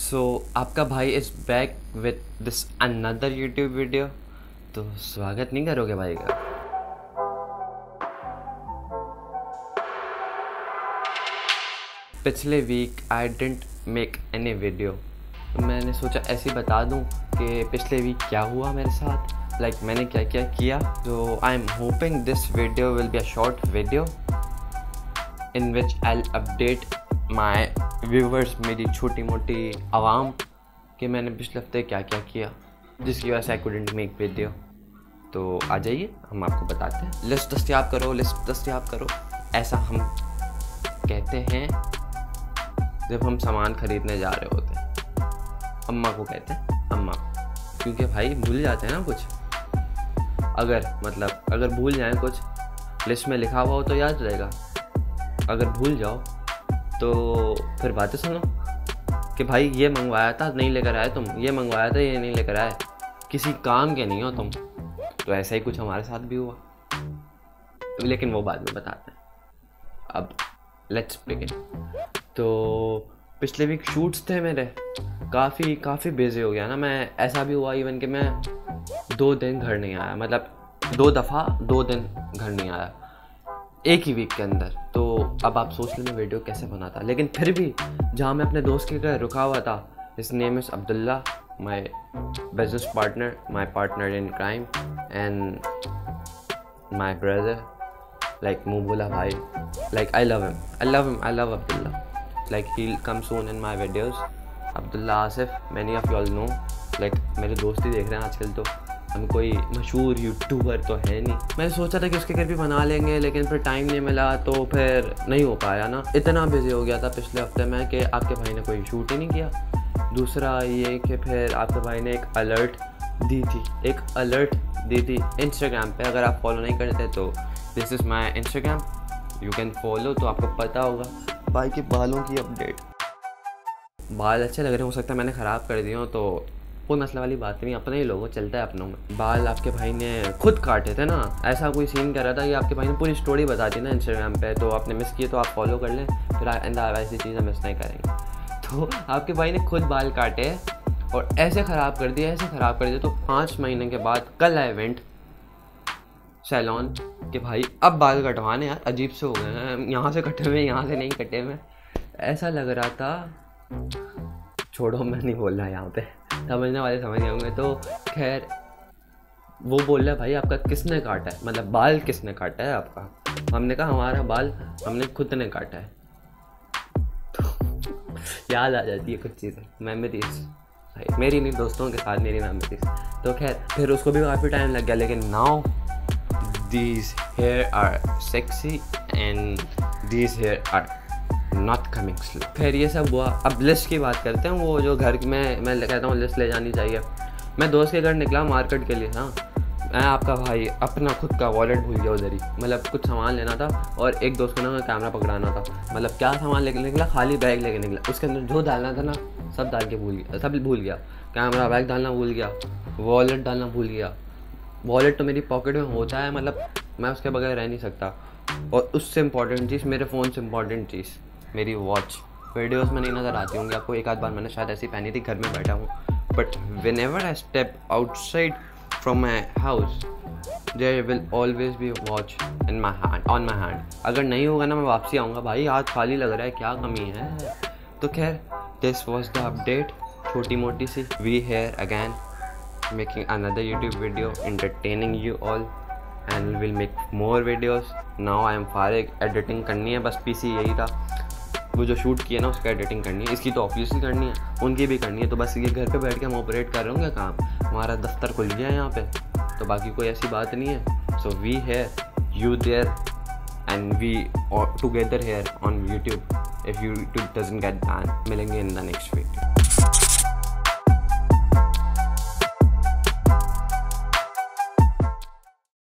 सो आपका भाई is back with this another YouTube video. तो स्वागत नहीं करोगे भाई का? पिछले week I didn't make any video, तो मैंने सोचा ऐसे ही बता दूं कि पिछले वीक क्या हुआ मेरे साथ, मैंने क्या क्या किया। तो I am hoping this video will be a short video in which I update my viewers, मेरी छोटी मोटी आवाम, कि मैंने पिछले हफ्ते क्या क्या किया जिसकी वजह से आई कुडंट मेक वीडियो। तो आ जाइए, हम आपको बताते हैं। लिस्ट दस्तियाब करो। ऐसा हम कहते हैं जब हम सामान खरीदने जा रहे होते हैं। अम्मा को कहते हैं अम्मा, क्योंकि भाई भूल जाते हैं ना कुछ। अगर भूल जाएं कुछ लिस्ट में लिखा हुआ हो तो याद रहेगा, अगर भूल जाओ तो फिर बातें सुनो कि भाई ये मंगवाया था नहीं लेकर आए तुम, ये मंगवाया था ये नहीं लेकर आए, किसी काम के नहीं हो तुम। तो ऐसा ही कुछ हमारे साथ भी हुआ, लेकिन वो बाद में बताते हैं। अब लेट्स बिगिन। तो पिछले वीक शूट्स थे मेरे, काफ़ी बिजी हो गया ना मैं। ऐसा भी हुआ इवन कि मैं 2 दिन घर नहीं आया, 2 दफ़ा 2 दिन घर नहीं आया एक ही वीक के अंदर। तो अब आप सोच लें मैं वीडियो कैसे बनाता। लेकिन फिर भी जहाँ मैं अपने दोस्त के घर रुका हुआ था, his name is Abdullah, my business partner, my partner in crime and my brother, मुँह बोला भाई, I love Abdullah. He'll come soon in my videos. Abdullah Asif, many of you all know. मेरे दोस्त ही देख रहे हैं आजकल, तो हम कोई मशहूर यूट्यूबर तो है नहीं। मैंने सोचा था कि उसके घर भी बना लेंगे, लेकिन फिर टाइम नहीं मिला, तो फिर नहीं हो पाया ना। इतना बिजी हो गया था पिछले हफ्ते में कि आपके भाई ने कोई शूट ही नहीं किया। दूसरा ये कि फिर आपके भाई ने एक अलर्ट दी थी इंस्टाग्राम पे। अगर आप फॉलो नहीं करते तो this is my Instagram, you can follow. तो आपको पता होगा भाई के बालों की अपडेट। बाल अच्छे लग रहे हो सकता है मैंने ख़राब कर दिए हो, तो कोई मसला वाली बात नहीं, अपने ही लोगों चलता है अपनों में। बाल आपके भाई ने खुद काटे थे ना, ऐसा कोई सीन कर रहा था कि आपके भाई ने पूरी स्टोरी बता दी ना इंस्टाग्राम पे। तो आपने मिस किए तो आप फॉलो कर लें, फिर आइंदा ऐसी चीज़ें मिस नहीं करेंगे। तो आपके भाई ने खुद बाल काटे और ऐसे ख़राब कर दिया। तो 5 महीने के बाद कल आई वेंट सैलून कि भाई अब बाल कटवाने यार अजीब से हो गए हैं, यहाँ से कटे हुए यहाँ से नहीं कटे हुए। ऐसा लग रहा था, छोड़ो मैं नहीं बोल रहा यहाँ पे, समझने वाले समझ गए होंगे। तो खैर वो बोल रहा है भाई आपका किसने काटा है, बाल किसने काटा है आपका। हमने कहा हमारा बाल हमने खुद ने काटा है। तो याद आ जाती है कुछ चीज़ें, मेमोरीज भाई, मेरी नहीं दोस्तों के साथ मेरी मेमोरीज। तो खैर फिर उसको भी काफ़ी टाइम लग गया, लेकिन now these hair are sexy and these hair are not coming slow। फिर ये सब हुआ। अब लिस्ट की बात करते हैं। वो जो घर में मैं कहता हूँ लिस्ट ले जानी चाहिए। मैं दोस्त के घर निकला मार्केट के लिए। हाँ, मैं आपका भाई अपना खुद का वॉलेट भूल गया उधर ही। कुछ सामान लेना था और एक दोस्त को ना कैमरा पकड़ाना था। क्या सामान लेके निकला, खाली बैग लेके निकला। उसके अंदर जो डालना था ना सब डाल के भूल गया। कैमरा बैग डालना भूल गया, वॉलेट डालना भूल गया। वॉलेट तो मेरी पॉकेट में होता है, मैं उसके बगैर रह नहीं सकता। और उससे इम्पॉर्टेंट चीज़, मेरे फ़ोन से इम्पॉर्टेंट चीज़ मेरी वॉच। वीडियोस में नहीं नज़र आती होंगी आपको, एक आध बार मैंने शायद ऐसी पहनी थी, घर में बैठा हूँ। But whenever I step outside from my house there will always be watch on my hand. अगर नहीं होगा ना मैं वापसी आऊँगा, भाई हाथ खाली लग रहा है, क्या कमी है। तो खैर दिस वॉज द अपडेट, छोटी मोटी सी। We here again making another YouTube video entertaining you all and we'll make more videos. Now I am फारिग, एडिटिंग करनी है बस। पीसी यही था, वो जो शूट किया ना उसका एडिटिंग करनी है, इसकी तो ऑब्वियसली करनी है, उनकी भी करनी है। तो बस ये घर पे बैठ के हम ऑपरेट कर रहे होंगे काम, हमारा दफ्तर खुल गया है यहाँ पे, तो बाकी कोई ऐसी बात नहीं है। So we here, you there and we together here on YouTube if YouTube doesn't get banned। मिलेंगे इन द नेक्स्ट वीडियो।